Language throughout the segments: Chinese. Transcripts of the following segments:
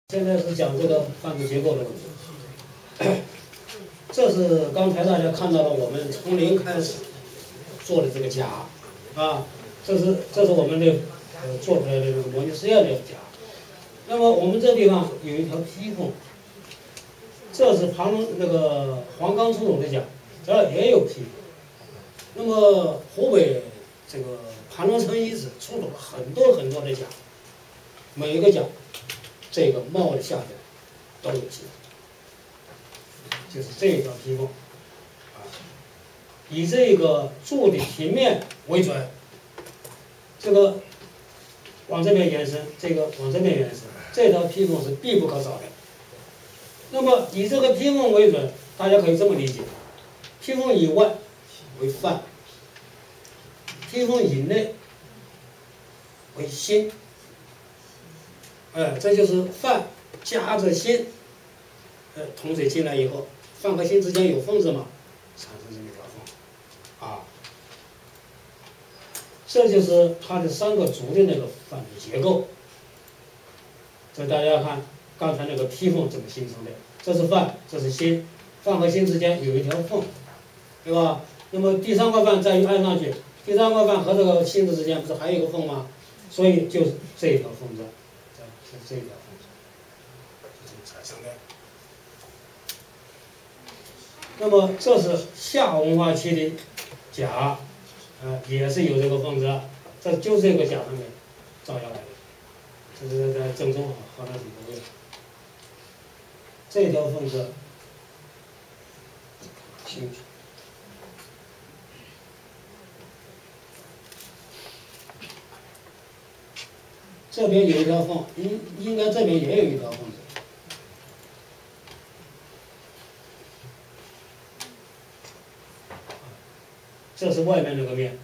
现在是讲这个范子结构的问题。这是刚才大家看到了我们从零开始做的这个甲啊，这是我们的做出来的这个模拟实验的甲。那么我们这地方有一条披缝，这是那个黄冈出土的甲，这儿也有披缝。那么湖北这个盘龙城遗址出土了很多很多的甲，每一个甲这个帽的下边都有披缝，就是这一条披缝啊，以这个柱的平面为准，这个往这边延伸，这个往这边延伸，这条披缝是必不可少的。那么以这个披缝为准，大家可以这么理解：披缝以外为范，披缝以内为心。这就是范夹着心，桶水进来以后，范和心之间有缝子嘛，产生这么一条缝，啊，这就是它的三个足的那个范的结构。这大家看刚才那个披缝怎么形成的？这是范，这是心，范和心之间有一条缝，对吧？那么第三块范再按上去，第三块范和这个心子之间不是还有一个缝吗？所以就是这一条缝子。这一条缝子就是产生的。那么这是夏文化期的甲，也是有这个缝子，这就是这个甲上面照下来的，这是在郑州河南省博物院。这条缝子，这边有一条缝，应该这边也有一条缝子。这是外面那个面，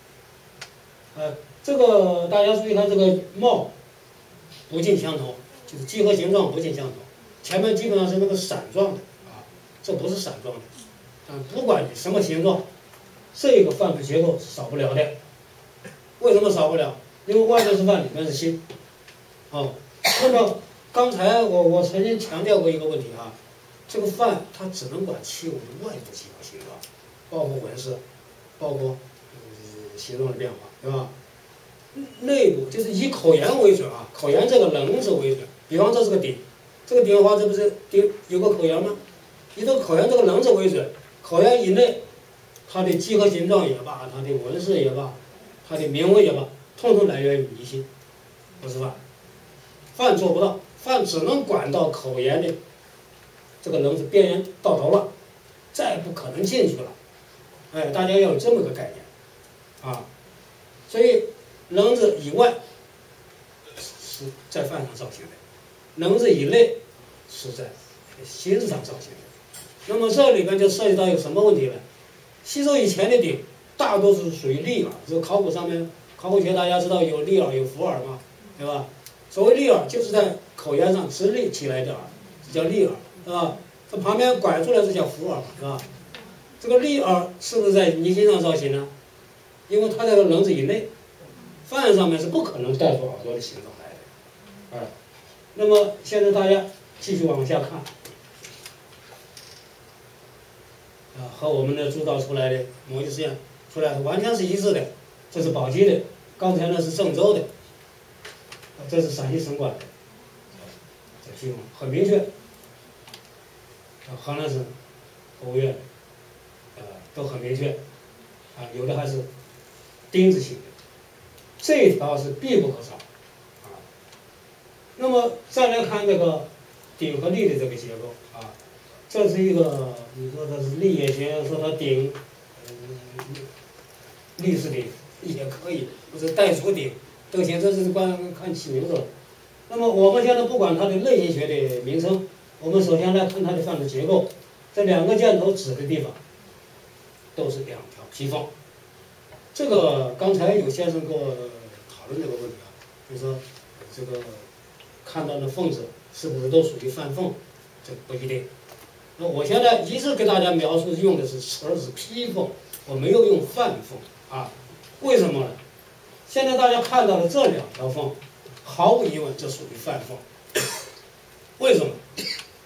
这个大家注意看，这个帽不尽相同，就是几何形状不尽相同，前面基本上是那个伞状的啊，这不是伞状的，不管你什么形状，这个范子结构是少不了的。为什么少不了？因为外面是范，里面是心。那么刚才我曾经强调过一个问题啊，这个范它只能管器物的外部几何形状，包括纹饰，包括形状的变化，对吧？内部就是以口沿为准啊，口沿这个棱子为准。比方这是个顶，这个顶的话，这不是顶有个口沿吗？以这个口沿这个棱子为准，口沿以内，它的几何形状也罢，它的纹饰也罢，它的铭文也罢，统统来源于离心，不是范。范做不到，范只能管到口沿的这个棱子边缘到头了，再不可能进去了。大家要有这么个概念啊。所以棱子以外是在范上造型的，棱子以内是在心子上造型的。那么这里边就涉及到有什么问题呢？西周以前的鼎大多数属于立耳，这考古上面考古学大家知道有立耳有伏耳嘛，对吧？所谓立耳就是在口沿上直立起来的耳，这叫立耳，是吧？这旁边拐出来这叫伏耳，是吧？这个立耳是不是在泥心上造型呢？因为它在这个棱子以内，范上面是不可能带出耳朵的形状来的。那么现在大家继续往下看，和我们的铸造出来的模拟实验出来的完全是一致的。这是宝鸡的，刚才呢是郑州的，这是陕西省管的，这披缝很明确。河南省博物院都很明确，有的还是丁字形的，这一条是必不可少啊。那么再来看这个顶和立的这个结构啊，这是一个，你说它是立也行，说它顶，立是顶也可以，或者带出顶都行，这是看起名字了。那么我们现在不管它的类型学的名称，我们首先来看它的范子结构。这两个箭头指的地方都是两条披缝。这个刚才有先生跟我讨论这个问题啊，就是说这个看到的缝子是不是都属于范缝？这不一定。那我现在一直给大家描述用的是词是披缝，我没有用范缝啊。为什么呢？现在大家看到的这两条缝，毫无疑问这属于范缝。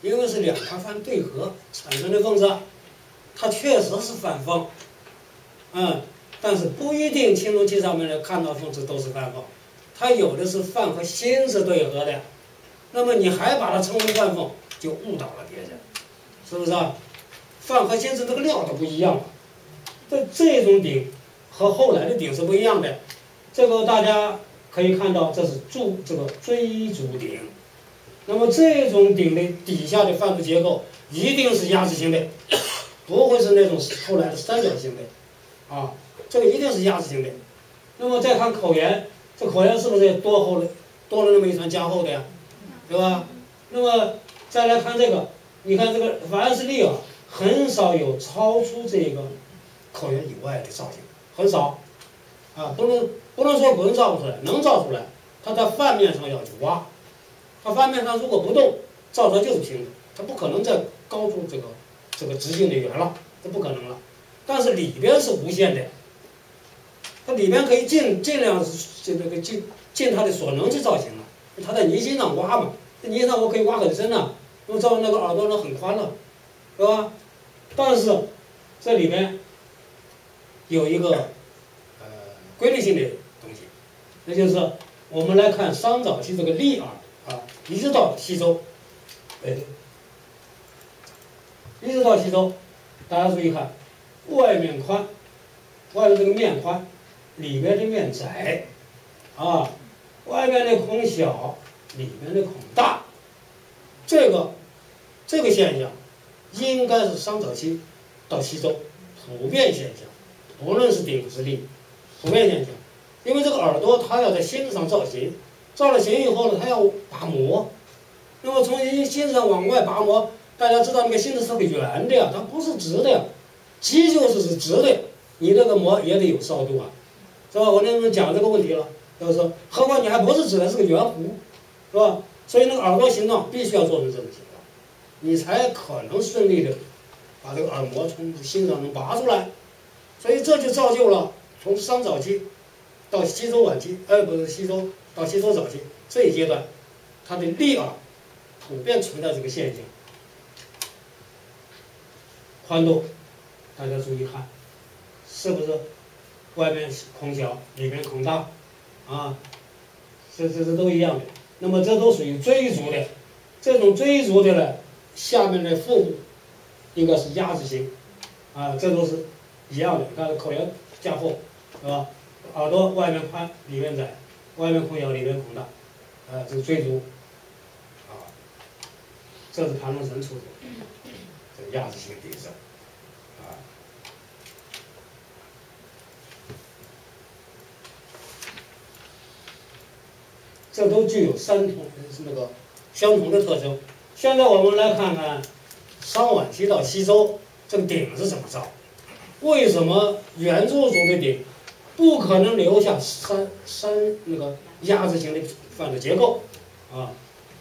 因为是两条缝对合产生的缝子，它确实是翻缝，但是不一定青铜器上面的看到缝子都是翻缝，它有的是缝和心是对合的，那么你还把它称为翻缝，就误导了别人，是不是啊？缝和心是这个料都不一样了，这种鼎和后来的鼎是不一样的，这个大家可以看到，这是这个锥足鼎。那么这种鼎的底下的范筑结构一定是鸭子形的，不会是那种后来的三角形的，啊，这个一定是鸭子形的。那么再看口沿，这口沿是不是也多了那么一层加厚的呀，对吧？那么再来看这个，你看这个凡是立耳，很少有超出这个口沿以外的造型，很少，啊，不能说不能造不出来，能造出来，它在范面上要去挖。它翻面上如果不动，造出来就是平的，它不可能再高出这个直径的圆了，这不可能了。但是里边是无限的，它里边可以尽量尽它的所能去造型了。它在泥心上挖嘛，这泥心上我可以挖很深了，那么造那个耳朵呢很宽了，是吧？但是这里边有一个规律性的东西，那就是我们来看商早期这个立耳。一直到西周，一直到西周，大家注意看，外面宽，外面这个面宽，里面的面窄，啊，外面的孔小，里面的孔大，这个现象，应该是商早期到西周普遍现象，不论是鼎是立，普遍现象，因为这个耳朵它要在心子上造型。造了型以后呢，它要拔模，那么从心子上往外拔模，大家知道那个心子是个圆的呀，它不是直的呀，鸡就是直的，你那个模也得有少度啊，是吧？我那时候讲这个问题了，就是说，何况你还不是直的，是个圆弧，是吧？所以那个耳朵形状必须要做成这种形状，你才可能顺利的把这个耳膜从心上能拔出来，所以这就造就了从商早期到西周晚期，不是西周。到西周早期这一阶段，它的立耳普遍存在这个现象。宽度，大家注意看，是不是外面孔小，里面孔大，啊，这都一样的。那么这都属于锥足的，这种锥足的呢，下面的腹部应该是鸭子形，啊，这都是一样的。看口沿加厚，是吧？耳朵外面宽，里面窄。外面孔小，里面孔大，这是锥足，啊，这是盘龙神出的，这个鸭子形底色，啊，这都具有相同的特征。现在我们来看看商晚期到西周这个鼎是怎么造？为什么原作族的鼎？不可能留下那个鸭子形的范的结构，啊，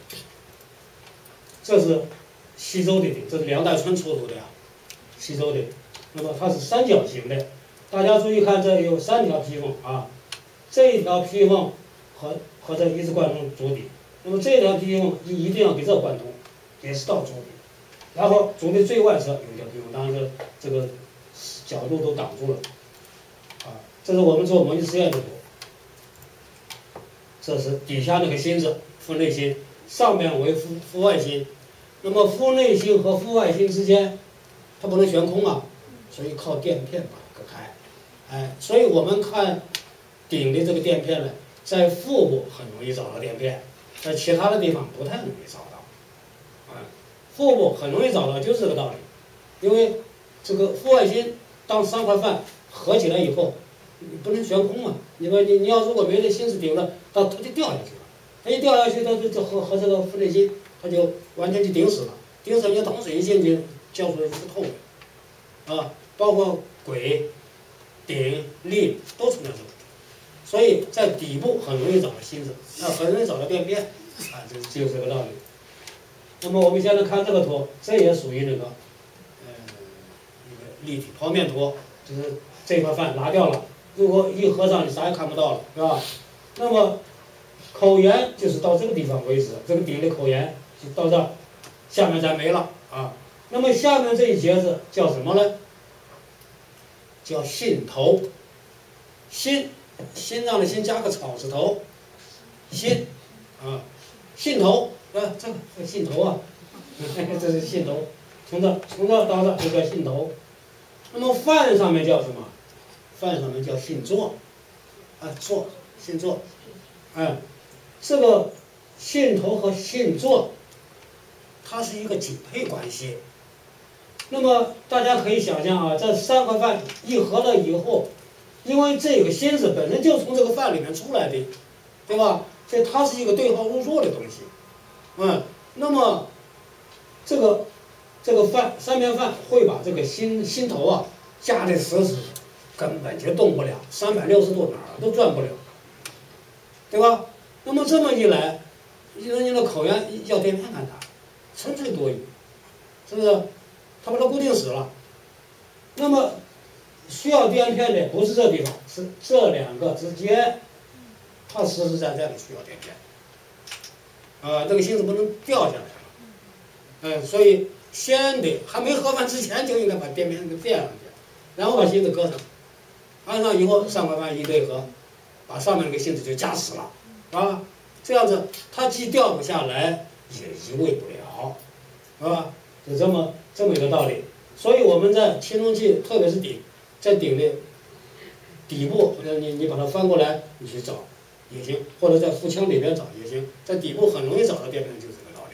这是西周的鼎，这是梁代春出土的呀，西周的，那么它是三角形的，大家注意看，这有3条披缝啊，这一条披缝和这一直贯通足底，那么这条披缝一定要给这贯通，也是到足底，然后足的最外侧有一条披缝，当然这个角度都挡住了。这是我们做模拟实验的图，这是底下那个心子腹内心，上面为腹外心。那么腹内心和腹外心之间，它不能悬空啊，所以靠垫片把它隔开。所以我们看鼎的这个垫片呢，在腹部很容易找到垫片，在其他的地方不太容易找到。腹部很容易找到，就是这个道理。因为这个腹外心当3块饭合起来以后。你不能悬空嘛？你要如果别的心子顶了，它就掉下去了。它一掉下去，它就和这个腹内心，它就完全就顶死了。顶死你桶水一进去，浇出来是透的，啊，包括轨、鼎、立都出现这个。所以在底部很容易找到心子，很容易找到垫片，就是这个道理。那么我们现在看这个图，这也属于那个立体剖面图，就是这块饭拿掉了。如果一合上，你啥也看不到了，是吧？那么口沿就是到这个地方为止，这个鼎的口沿就到这儿， 下面再没了啊。那么下面这一节字叫什么呢？叫心头。心脏的心加个草字头，心啊，心头这个心头啊，这是心头，从这到这就叫心头。那么饭上面叫什么？饭上面叫心座，心座，这个心头和心座，它是一个紧配关系。那么大家可以想象啊，这三块饭一合了以后，因为这个心字本身就从这个饭里面出来的，对吧？所以它是一个对号入座的东西。那么这个饭三面饭会把这个心头啊夹得死死，根本就动不了，360度哪儿都转不了，对吧？那么这么一来，人家的口源要垫片干啥？纯粹多余，是不是？他把它固定死了。那么需要垫片的不是这地方，是这两个之间，它实实在在的需要垫片。这个心字不能掉下来了。所以先得还没合饭之前就应该把垫片给垫上去，然后把心字搁上，安上以后3块饭一对合，把上面那个心字就夹死了，啊，这样子它既掉不下来，也移位不了，是吧？就这么一个道理。所以我们在青铜器，特别是鼎，在鼎的底部，你把它翻过来，你去找也行，或者在腹腔里边找也行，在底部很容易找到垫片，就是这个道理。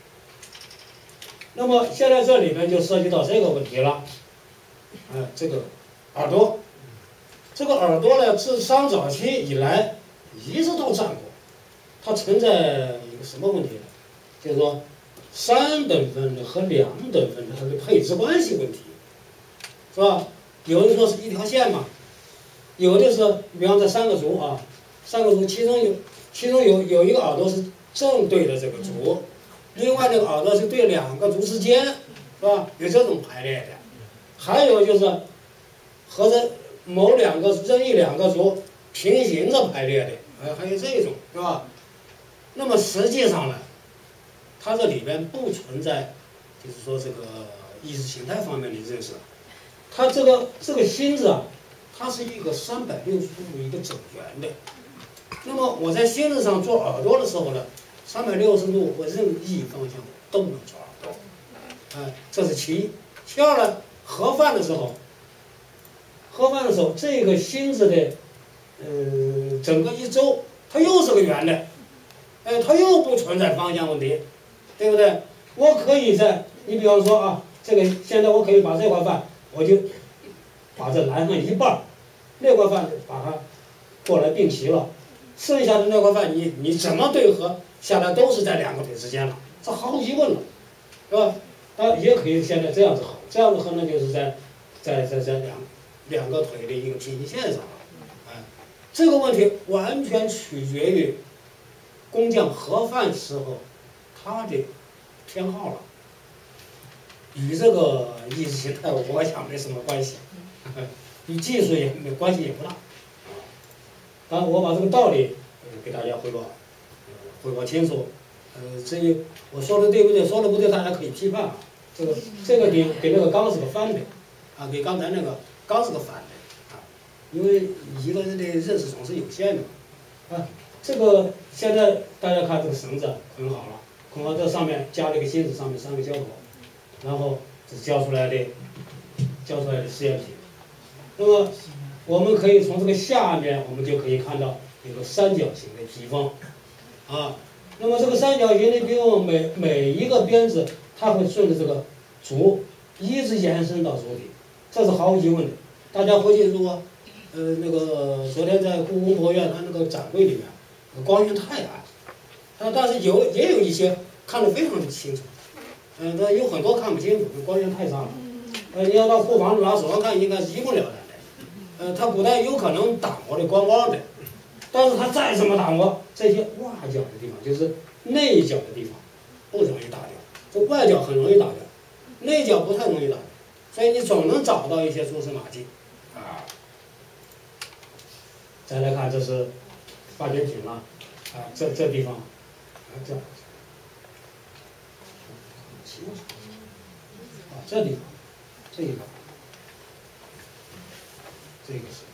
那么现在这里面就涉及到这个问题了，这个耳朵，这个耳朵呢，自商早期以来一直都占过，它存在一个什么问题呢？就是说3等分的和2等分的它的配置关系问题，是吧？有的说是一条线嘛，有的是，比方这3个足啊，3个足，其中有一个耳朵是正对着这个足，另外这个耳朵是对2个足之间，是吧？有这种排列的。还有就是和这任意2个足平行着排列的，还有这种，是吧？那么实际上呢，它这里边不存在，就是说这个意识形态方面的认识。它这个心字啊，它是一个360度一个整圆的。那么我在心字上做耳朵的时候呢，360度我任意方向都能做耳朵，这是其一。其二呢，合饭的时候，这个心字的，整个一周，它又是个圆的，它又不存在方向问题，对不对？我可以你比方说啊，这个现在我可以把这块饭，我就把这拦上一半，那块饭把它过来并齐了，剩下的那块饭你怎么对合下来都是在2个腿之间了，这毫无疑问了，是吧？也可以现在这样子合，这样子合呢就是在两个腿的一个平行线上了，这个问题完全取决于工匠合饭时候他的偏好了，与这个意识形态我想没什么关系，与技术也没关系也不大。当然我把这个道理给大家汇报清楚。至于我说的对不对，说的不对，大家可以批判啊。这个给那个缸是个翻的，给刚才那个缸是个反的，因为一个人的认识总是有限的嘛。这个现在大家看这个绳子捆好了，捆好这上面加了一个心字，上面3个胶口，然后这是交出来的试验品。那么我们可以从这个下面，我们就可以看到有个3角形的披风，那么这个3角形的披风每一个鞭子，它会顺着这个足一直延伸到足底，这是毫无疑问的。大家回去如果那个昨天在故宫博物院它那个展柜里面，光源太暗，但是也有一些看得非常的清楚，那有很多看不清楚，光源太差了。你要到库房拿手上看，应该是一目了然的。它古代有可能打磨的光光的，但是它再怎么打磨，这些外角的地方，就是内角的地方，不容易打掉。这外角很容易打掉，内角不太容易打掉，所以你总能找到一些蛛丝马迹。再来看，这是发掘品了，这地方，这清楚。啊，这里这一个，这个是，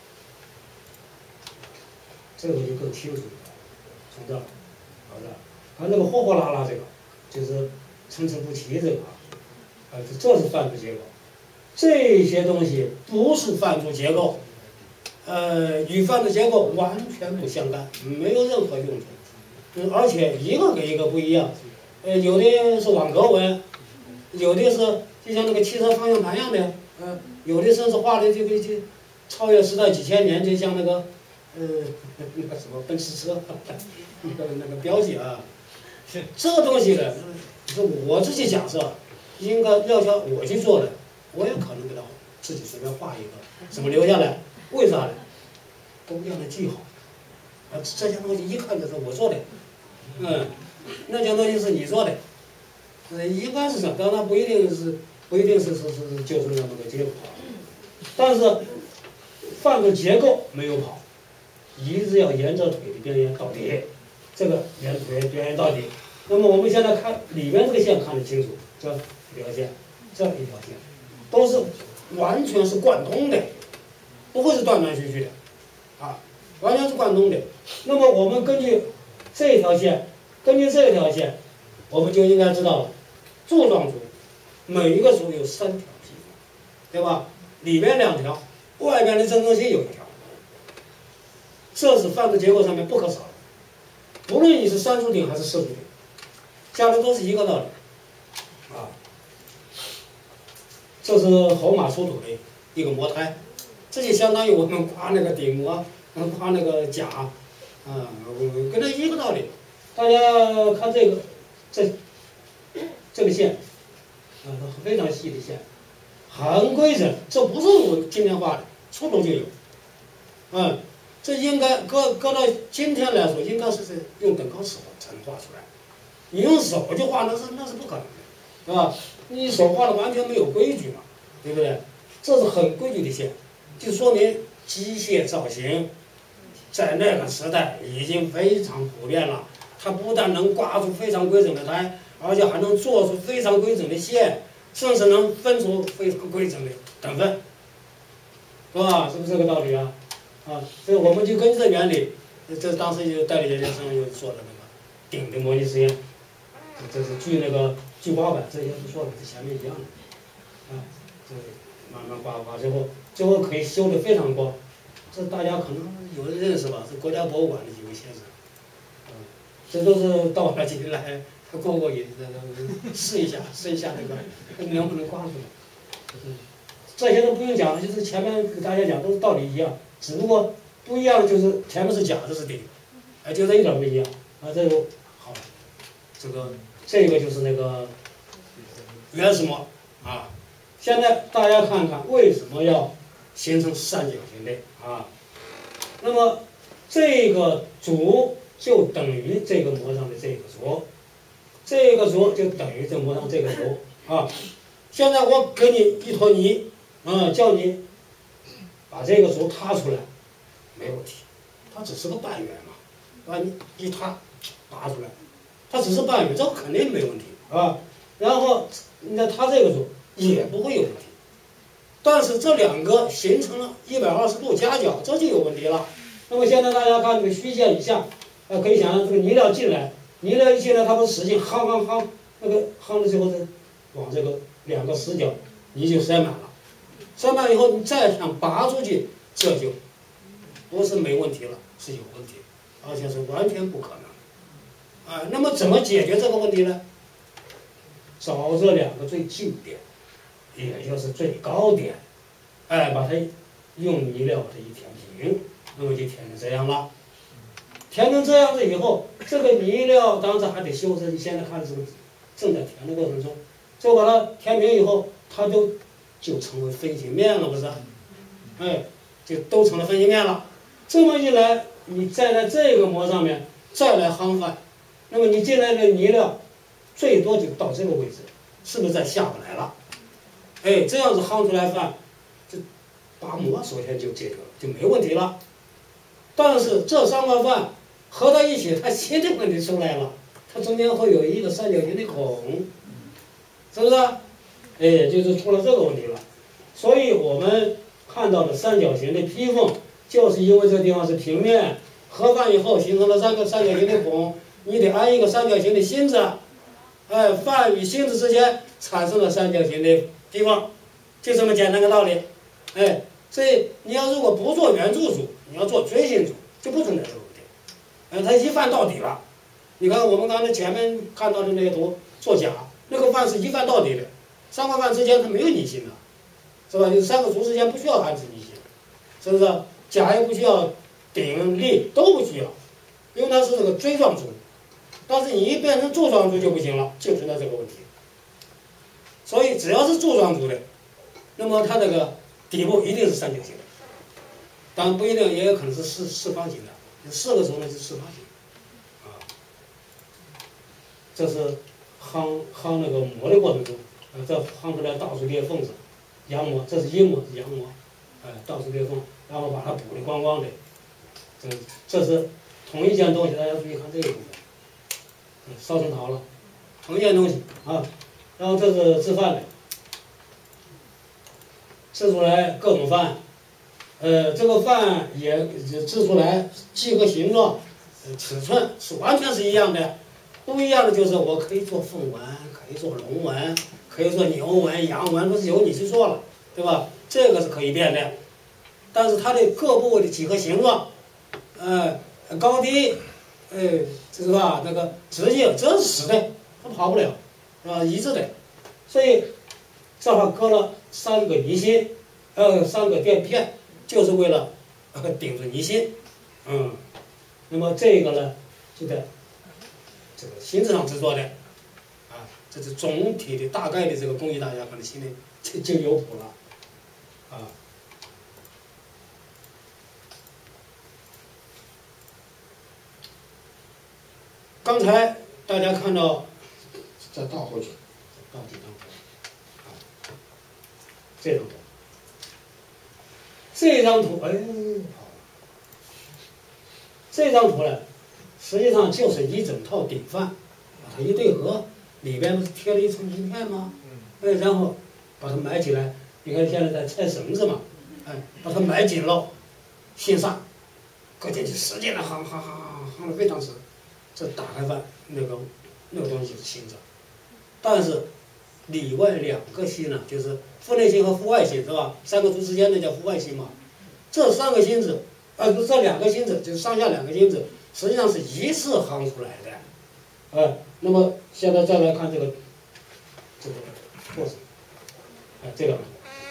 这个就更清楚了。从这儿到这儿，它这个货货拉拉这个，就是参差不齐这个啊，这是范筑结构。这些东西不是范筑结构，与范筑结构完全不相干，没有任何用处。而且一个跟一个不一样，有的是网格纹，有的是就像那个汽车方向盘一样的，有的甚至画的这超越时代几千年，就像那个那个什么奔驰车那个标记啊，这个东西呢，是我自己假设，应该要像我去做的，我也可能给他自己随便画一个，怎么留下来？为啥呢？都让他记好。这些东西一看就是我做的，那些东西是你做的，应该是这样，当然不一定是就是那么个结果，但是范筑结构没有跑，一直要沿着腿的边缘到底，这个沿腿边缘到底。那么我们现在看里面这个线看得清楚，这一条线，这一条线，都是完全是贯通的，不会是断断续续的，啊，完全是贯通的。那么我们根据这条线，我们就应该知道了，柱状组每一个组有3条皮肤，对吧？里面2条，外边的正中心有1条，这是范筑结构上面不可少的。无论你是3柱顶还是4柱顶，加的都是一个道理，啊，这是侯马出土的一个模胎，这就相当于我们刮那个顶模，刮那个甲，跟它一个道理。大家看这个，这个线，非常细的线，很规整，这不是我今天画的，出土就有，这应该搁到今天来说，应该是用等高尺才能画出来。你用手就画，那是不可能的，是吧？你手画的完全没有规矩嘛，对不对？这是很规矩的线，就说明机械造型在那个时代已经非常普遍了。它不但能刮出非常规整的胎，而且还能做出非常规整的线，甚至能分出非常规整的等分，是吧？是不是这个道理啊？所以我们就根据这原理，这当时就代理研究生又做了那个顶的模拟实验，这是锯刮板，这些不说了，这前面一样的，这慢慢刮最后可以修得非常光，这大家可能有人认识吧？是国家博物馆的几位先生，这都是到了这里来过瘾，试一下那个能不能刮出来。这些都不用讲了，就是前面给大家讲都是道理一样，只不过不一样的就是前面是甲，这是顶，就这一点不一样这就好了。这个就是那个原始模现在大家看看为什么要形成三角形的那么这个组就等于这个模上的这个组，这个组就等于这模上这个组现在我给你一坨泥叫你把这个组踏出来，没问题，它只是个半圆嘛，把你一踏拔出来，它只是半圆，这肯定没问题然后那它这个组也不会有问题，但是这2个形成了120度夹角，这就有问题了。那么现在大家看这个虚线以下，可以想象这个泥料进来，泥料一进来，它不使劲夯，那个夯的时候是往这个2个死角泥就塞满了，塞满以后你再想拔出去，这就不是没问题了，是有问题，而且是完全不可能那么怎么解决这个问题呢？找这2个最近点，也就是最高点，把它用泥料把它一填平，那么就填成这样了。填成这样子以后，这个泥料当然还得修饰，你现在看是正在填的过程中，就把它填平以后，它就成为分形面了，不是？就都成了分形面了。这么一来，你再在这个模上面再来夯饭，那么你进来的泥料最多就到这个位置，是不是再下不来了？这样子夯出来饭，就把模首先就解决了，就没问题了。但是这3块饭合在一起，它新的问题出来了，它中间会有一个三角形的孔， 是不是？哎，就是出了这个问题了。所以我们看到的三角形的劈缝，就是因为这个地方是平面，合放以后形成了三个三角形的孔，你得安一个三角形的心子，哎，范与心子之间产生了三角形的劈缝，就这么简单个道理。哎，所以你要如果不做圆柱组，你要做锥形组，就不存在这个问题。它一范到底了。你看我们刚才前面看到的那个图，做甲那个范是一范到底的，三个范之间它没有逆心的，是吧？就是三个柱之间不需要安置逆心，是不是？甲也不需要顶立都不需要，因为它是这个锥状柱。但是你一变成柱状柱就不行了，就存在这个问题。所以只要是柱状柱的，那么它这个底部一定是三角形的，当然不一定，也有可能是四方形的。四个轴呢是四方形，啊，这是夯那个模的过程中，这夯出来到处裂缝子，阳模，这是阴模，是阳模，到处裂缝，然后把它补的光光的，这是同一件东西，大家注意看这个部分，烧成陶了，同一件东西啊，然后这是制范的，制出来各种范。这个范也制出来几何形状、尺寸是完全是一样的，不一样的就是我可以做凤纹，可以做龙纹，可以做牛纹、羊纹，都是由你去做了，对吧？这个是可以变的，但是它的各部位的几何形状，高低，是吧？那个直径这是死的，它跑不了，是吧？一致的，所以这还搁了3个离心，3个垫片。就是为了顶住离心，那么这个呢，就在这个心子上制作的，啊，这是总体的大概的这个工艺，大家可能心里就有谱了，啊。刚才大家看到，再倒回去，倒几张图，啊，这张图。这张图，好了。这张图呢，实际上就是一整套顶范，把它一对合，里边不是贴了一层鳞片吗？然后把它埋起来。你看现在在拆绳子嘛，把它埋紧了，心上，搁进去使劲的夯的非常实。这打开范，那个东西是心子，但是里外2个心呢，就是腹内心和腹外心，是吧？3个柱之间的叫腹外心嘛。这3个心子，这2个心子，就是上下2个心子，实际上是一次夯出来的。那么现在再来看这个过程，这个，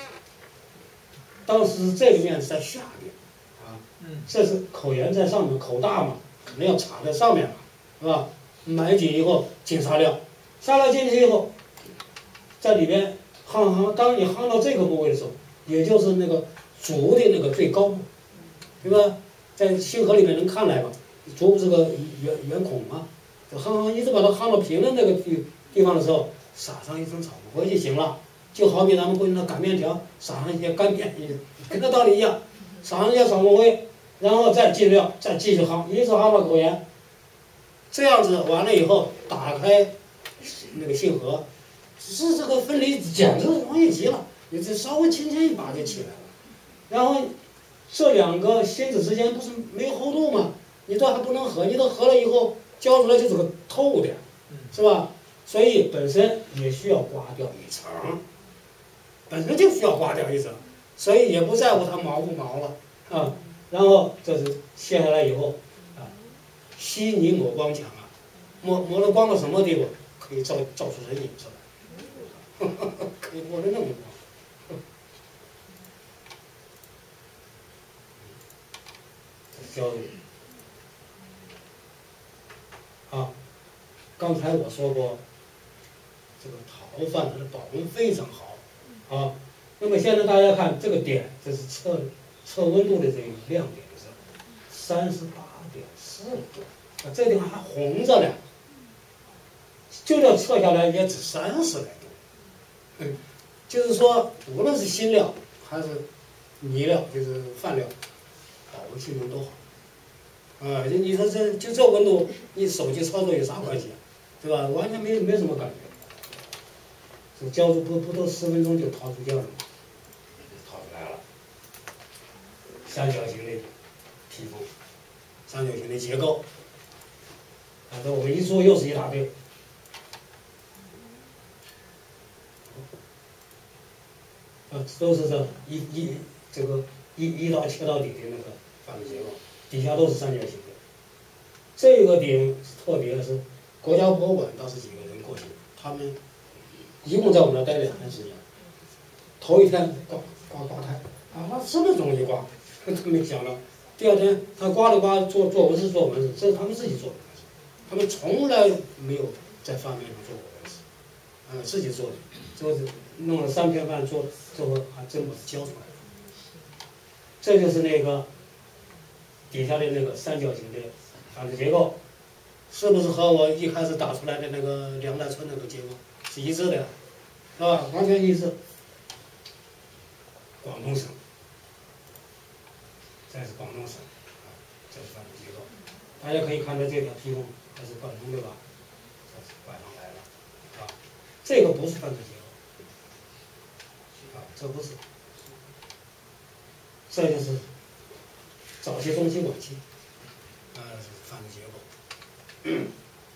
当时这个面是在下边，这是口沿在上面，口大嘛，肯定要插在上面嘛，是吧？埋紧以后进砂料，砂料进去以后。在里边夯，当你夯到这个部位的时候，也就是那个足的那个最高部，对吧？在星河里面能看来吧？足不是个圆孔吗？夯一直把它夯到平的那个地方的时候，撒上一层草木灰就行了。就好比咱们会用那擀面条，撒上一些干面，跟这道理一样，撒上一些草木灰，然后再进料，再继续夯，一直夯到口沿。这样子完了以后，打开那个星河。是这个分离简直容易极了，你这稍微轻轻一把就起来了。然后这2个心子之间不是没有厚度吗？你这还不能合，你都合了以后交出来就是个透的，是吧？所以本身也需要刮掉一层，本身就需要刮掉一层，所以也不在乎它毛不毛了啊。然后这是卸下来以后啊，稀泥抹光墙啊，抹了光到什么地步？可以照出人影出来。可以摸得那么光，焦虑啊！刚才我说过，这个陶范它的保温非常好啊。那么现在大家看这个点，这是测温度的这个亮点是38.4度，这地方还红着呢，就这测下来也只30来度。就是说，无论是新料还是泥料，就是范料，保温性能都好。你说这温度，你手机操作有啥关系啊？对吧？完全没什么感觉， 就浇筑不到10分钟就掏出掉了嘛，掏出来了。三角形的披风，三角形的结构，这我们一说又是一大堆。都是这一到切到底的那个房子结构，底下都是三角形的。这个顶特别的是，国家博物馆当时几个人过去，他们一共在我们那待2天时间。头一天刮台，那这么容易刮，他没想到。第2天他刮了刮，做纹饰，这是他们自己做的，他们从来没有在方面上做过纹饰，自己做的，就是弄了3片半做，最后还真把它交出来了。这就是那个底下的那个三角形的房子结构，是不是和我一开始打出来的那个梁代村那个结构是一致的，是吧？完全一致。广东省，这是广东省，这是房子结构。大家可以看到这条披风，它是广东的吧？这是外方来了，这个不是犯罪结构，这不是，这就是早期、中期、晚期，犯罪结构。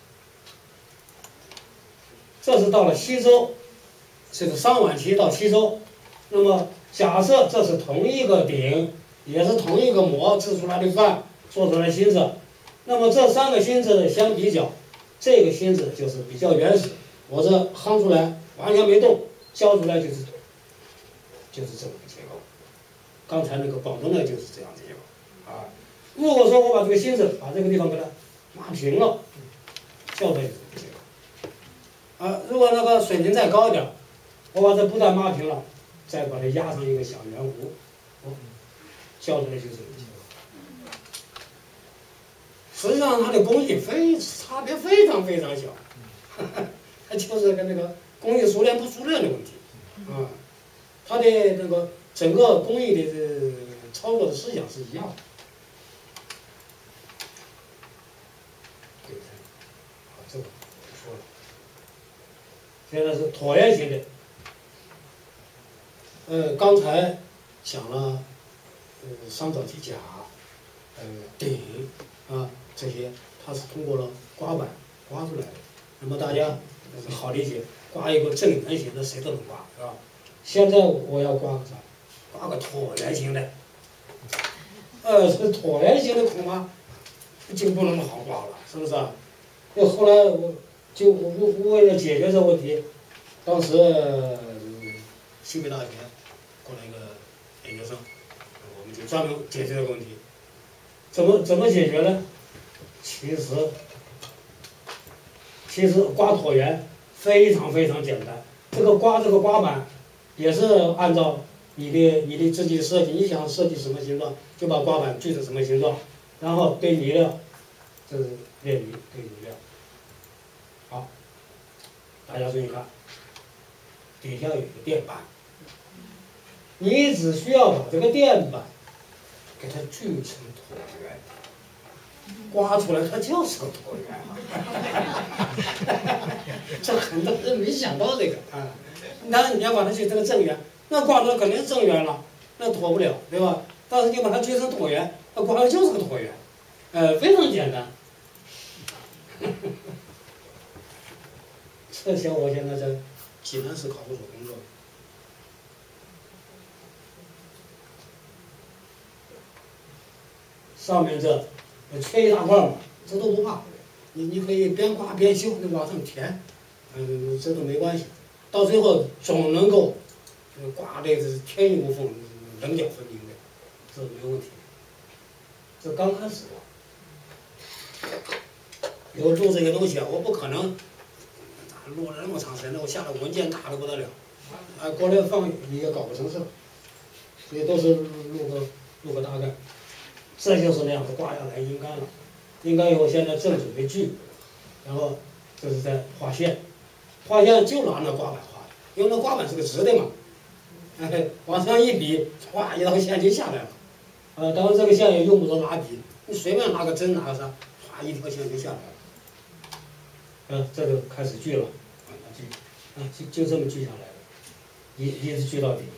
这是到了西周，这个上晚期到西周，那么假设这是同一个鼎，也是同一个模制出来的饭，做出来的芯子，那么这3个芯子相比较，这个芯子就是比较原始，我这夯出来完全没动，浇出来就是这么个结构。刚才那个广东的就是这样的结构啊。如果说我把这个芯子把这个地方给它抹平了，浇出来就是这个结构啊。如果那个水平再高一点，我把这不但抹平了，再把它压上一个小圆弧，浇出来就是这个结构。实际上它的工艺差别非常非常小，它就是跟那个工艺熟练不熟练的问题啊。它的那个整个工艺的操作的思想是一样的。这个说了，现在是椭圆形的。刚才讲了，三角体甲，鼎啊这些，它是通过了刮板刮出来的。那么大家好理解，刮一个正圆形的谁都能刮，是吧？现在我要刮个啥？刮个椭圆形的。这椭圆形的恐怕就不那么好刮了，是不是啊？后来我就为了解决这个问题，当时西北大学过来一个研究生，我们就专门解决这个问题。怎么解决呢？其实刮椭圆非常非常简单。这个刮板也是按照你的自己的设计，你想设计什么形状，就把刮板锯成什么形状，然后堆泥料，这是炼泥堆泥料。好，大家注意看，底下有一个垫板，你只需要把这个垫板给它锯成椭圆，刮出来它就是个椭圆。这很多人没想到这个啊。那你要把它锯成个正圆，那刮出来肯定是正圆了，那椭不了，对吧？但是你把它锯成椭圆，那刮出来就是个椭圆，非常简单。这小伙现在在济南市考古所工作。上面这缺一大块嘛，这都不怕，你可以边刮边修，你往上填，这都没关系，到最后总能够刮的是天衣无缝、棱角分明的，这没有问题。这刚开始有录这些东西啊，我不可能录了那么长时间，那我下来文件大的不得了，过来放也搞不成事，所以都是录个大概。这就是那样子刮下来阴干了，阴干以后现在正准备锯，然后这是在画线，画线就拿那刮板画的，因为那刮板是个直的嘛，往上一比，哗一道线就下来了，当然这个线也用不着拿笔，你随便拿个针拿个啥，哗一条线就下来了，这就开始锯了，锯， 啊，就这么锯下来的，一直锯到底。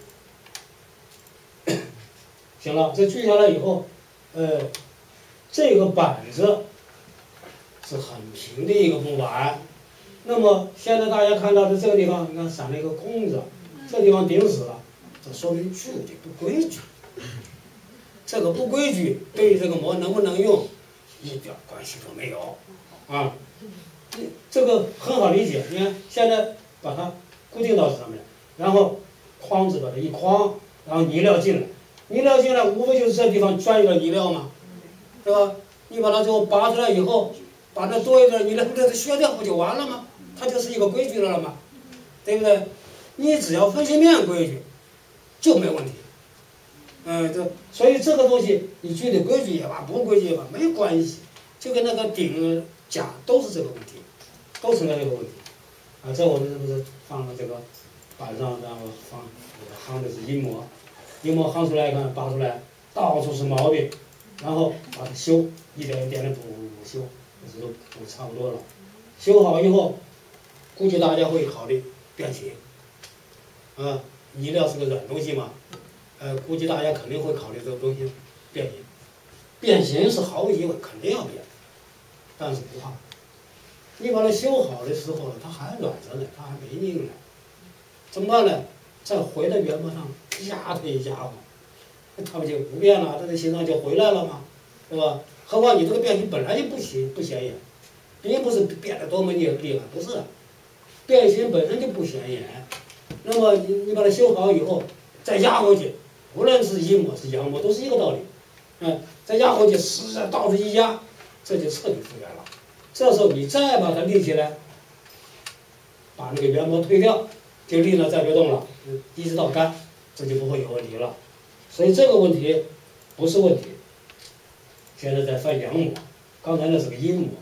行了，这锯下来以后，这个板子是很平的一个木板。那么现在大家看到的这个地方，你看闪了一个空子，这地方顶死了，这说明锯的不规矩。这个不规矩对于这个膜能不能用一点关系都没有啊。这个很好理解，你看现在把它固定到这上面，然后框子把它一框，然后泥料进来，泥料进来无非就是这地方钻一点泥料嘛，对吧？你把它最后拔出来以后，把它多一点泥料给它削掉不就完了吗？它就是一个规矩了嘛，对不对？你只要分析面规矩就没问题。所以这个东西你具体规矩也罢，不规矩也罢，没关系，就跟那个顶甲都是这个问题，都存在这个问题。啊，这我们是不是放了这个板上，然后夯的是阴膜，阴膜夯出来一看，拔出来到处是毛病，然后把它修，一点一点的补修，这都补差不多了。修好以后，估计大家会考虑变形，啊，泥料是个软东西嘛。估计大家肯定会考虑这个东西变形，变形是毫无疑问肯定要变，但是不怕，你把它修好的时候呢，它还软着呢，它还没硬呢，怎么办呢？再回到原模上压它一家伙，它不就不变了，它的形状就回来了嘛，对吧？何况你这个变形本来就不显眼，并不是变得多么厉害，不是，变形本身就不显眼，那么你把它修好以后再压回去。无论是阴膜是阳膜，都是一个道理。再压回去，使劲到处一压，这就彻底复原了。这时候你再把它立起来，把那个原膜推掉，就立了，再别动了，一直到干，这就不会有问题了。所以这个问题不是问题。现在在翻阳膜，刚才那是个阴膜，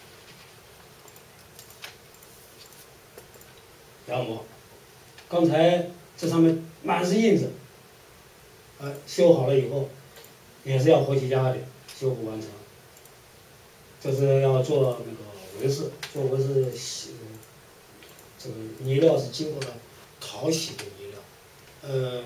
阳膜，刚才这上面满是印子。修好了以后，也是要回去压的，修补完成。这是要做那个纹饰，做纹饰这个泥料是经过了淘洗的泥料。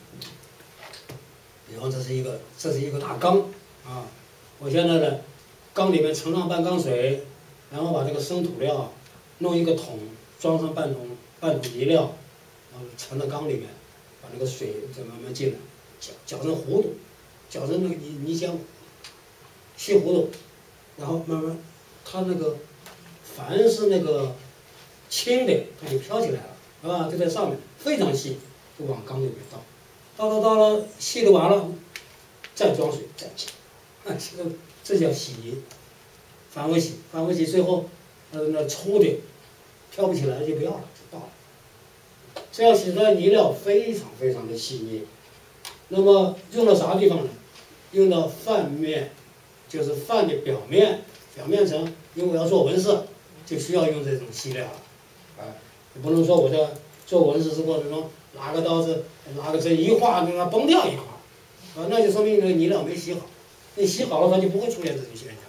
比方这是一个大缸啊，我现在呢，缸里面盛上半缸水，然后把这个生土料弄一个桶，装上半桶泥料，然后盛到缸里面，把那个水再慢慢进来。搅成糊涂，搅成那个泥浆，稀糊涂，然后慢慢，它那个凡是那个轻的，它就飘起来了，是吧？就在上面，非常细，就往缸里面倒了，细的完了，再装水，再挤，这叫洗泥，反复洗，最后那粗的飘不起来就不要了，就倒了。这样洗出来泥料非常非常的细腻。那么用到啥地方呢？用到饭面，就是饭的表面层，因为我要做纹饰，就需要用这种细料了。你不能说我在做纹饰的过程中拿个刀子拿个针一划，让它崩掉一块，那就说明你的泥料没洗好。你洗好了，它就不会出现这种现象。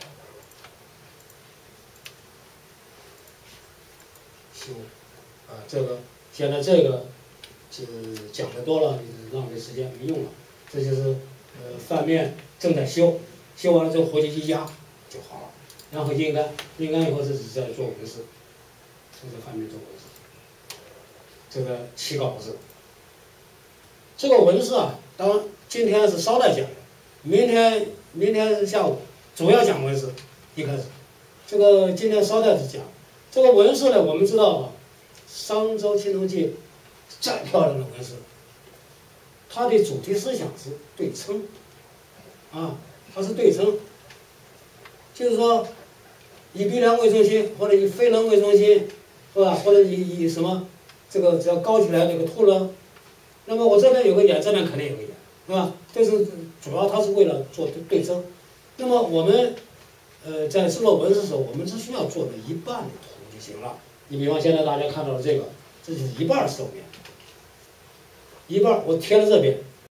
修，这个现在这个。讲的多了，浪费时间没用了。这就是饭面正在修，修完了之后回去一压就好了，然后阴干以后这是在做纹饰，这是饭面做纹饰。这个起稿子，这个纹饰啊，当然今天是捎带讲的，明天是下午主要讲纹饰。一开始，这个今天捎带是讲这个纹饰呢，我们知道啊，商周青铜器。再漂亮的纹饰，它的主题思想是对称，它是对称，就是说以鼻梁为中心，或者以飞棱为中心，是吧？或者以什么这个只要高起来这个凸棱，那么我这边有个眼，这边肯定有个眼，是吧？这是主要它是为了做对称。那么我们在制作纹饰的时候，我们只需要做的一半的图就行了。你比方现在大家看到的这个，这就是一半兽面。一半我贴了这边，